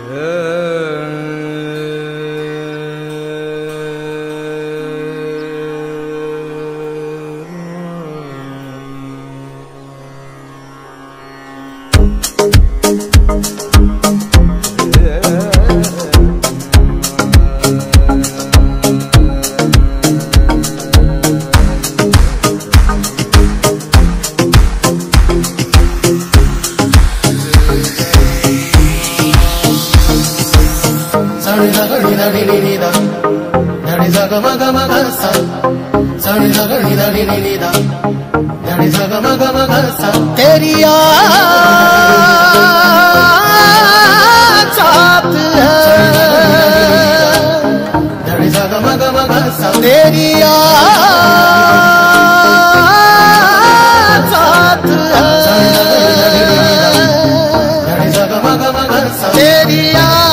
तेरी साथ है, तेरी साथ है, तेरी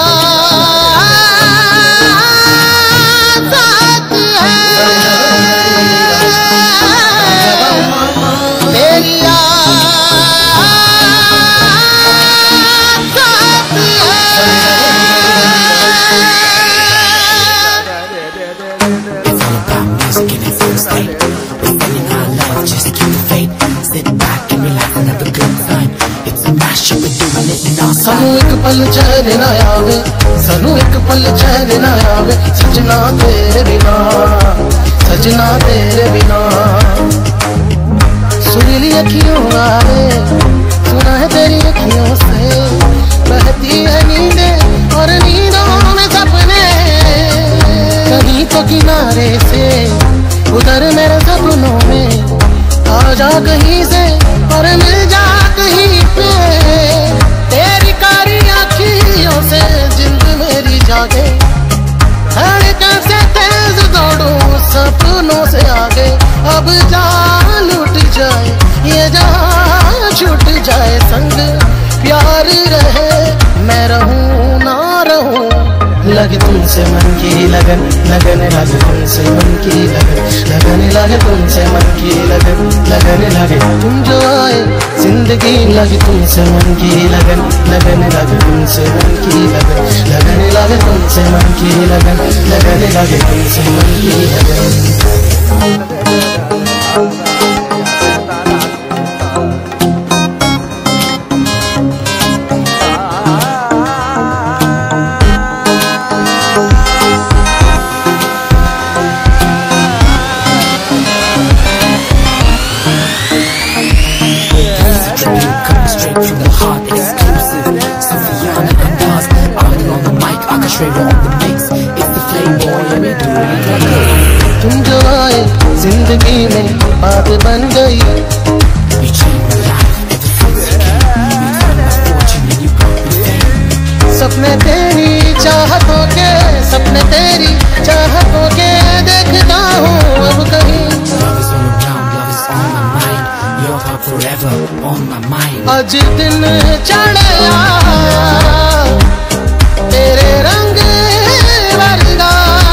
सानू एक पल चैन ना आवे, सानू एक पल चैन ना आवे, सजना तेरे बिना, सजना तेरे बिना। सुरीली अखियों आवे, सुना है तेरी अखियों से, बहती है नींदें और नींदों में सपने। कहीं तो किनारे से उधर मेरे सपनों में, आ जा कहीं से और मिल जा कहीं पे। तेरी कारी आँखियों से जिंद मेरी जागे, धड़कन से तेज दौड़ूं सपनों से आगे। अब जान लुट जाए ये जहां छूट जाए, संग प्यार रहे मैं रहूं ना रहूं। लगे तुमसे मन की लगन, लगन लगे तुमसे मन की लगन, लगन लगे तुमसे मन की लगन, लगन लगे तुम जो आए जिंदगी। लगे तुमसे मन की लगन, लगन लगे तुमसे मन की लगन, लगन लगे तुमसे मन की लगन, लगन लगे तुमसे मन की लगन। तुम जो आए जिंदगी में बात बन गई, सपने तेरी चाहतों के, सपने तेरी चाहतों के देखता हूँ अब कहीं। आज दिन चढ़ा तेरे रंग वर्गा,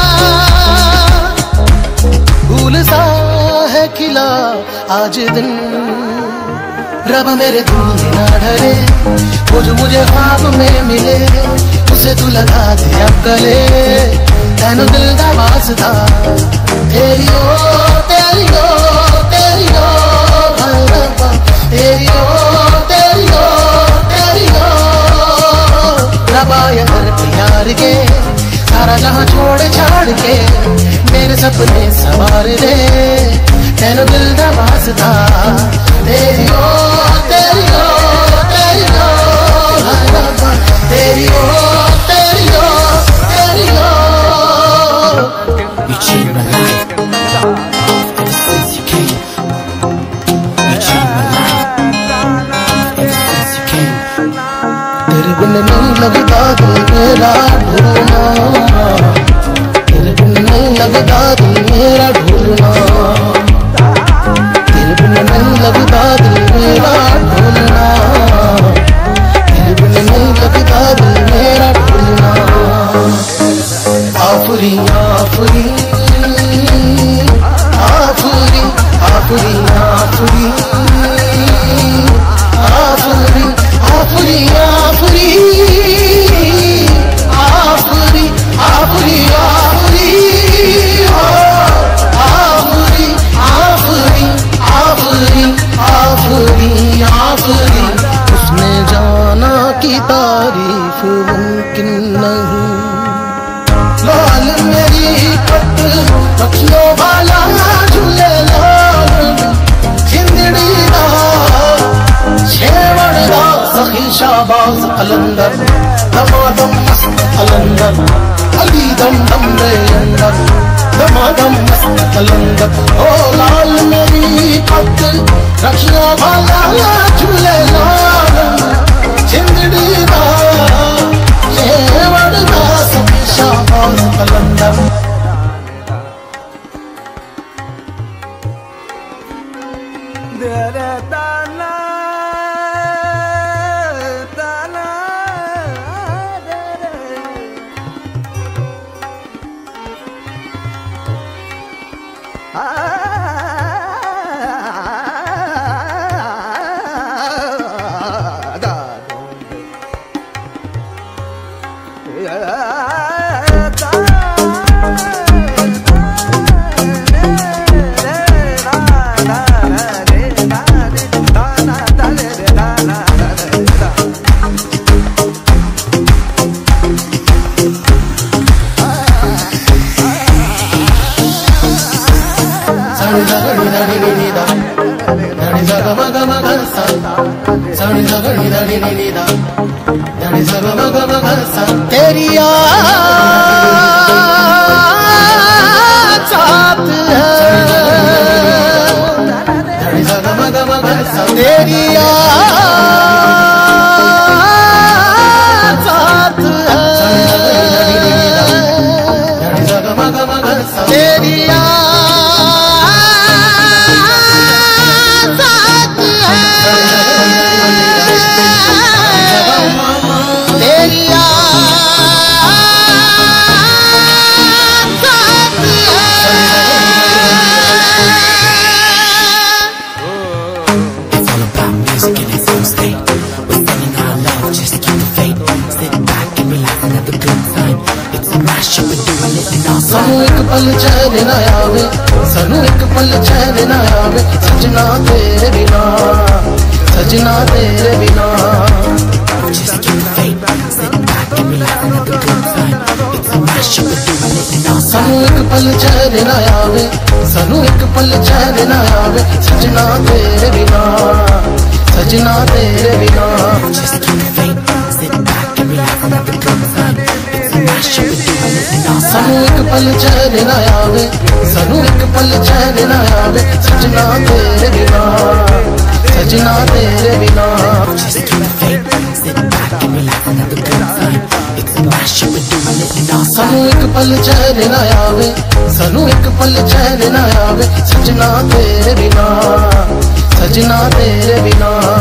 फूल सा है खिला आज दिन। रब मेरे दिल ना डरे, वो जो मुझे ख्वाब में मिले, उसे तू लगा दे अब गले। तेनू दिल दा वास्ता तेरी ओ, तेरी ओ, तेरी ओ भैरवा, तेरी ओ, तेरी ओ, तेरी ओ। रबा यार प्यार के सारा जहां छोड़ छाड़ के, मेरे सपने सवार दे। तेनू दिल दा वास्ता तेरी ओ, तेरी ओ, तेरी ओ भैरवा, तेरी ओ, तेरी ओ, तेरी ओ। You changed my life ever since you came. You changed my life ever since you came. तेरे बिन नहीं लगता दिल मेरा ढूंढना, तेरे बिन नहीं लगता दिल मेरा ढूंढना, तेरे बिन नहीं लगता दिल मेरा ढूंढना, तेरे बिन नहीं लगता दिल मेरा ढूंढना। आफरी आफरी आफरी आफरी आफरी आफरी आफरी आफरी। तेरे ताना ताना तेरी साथ है तेरी साथ है तेरी सानू एक पल चैन ना आवे सानू एक पल चैन ना आवे सजना तेरे बिना सजना तेरे बिना सानू एक पल चैन ना आवे सानू एक पल चैन ना आवे सजना तेरे बिना सजना तेरे बिना सानू एक पल चैन ना आवे सानू एक पल चैन ना आवे सजना तेरे बिना सजना तेरे बिना सानू एक पल चैन ना आवे सानू एक पल चैन ना आवे सजना तेरे बिना सजना तेरे बिना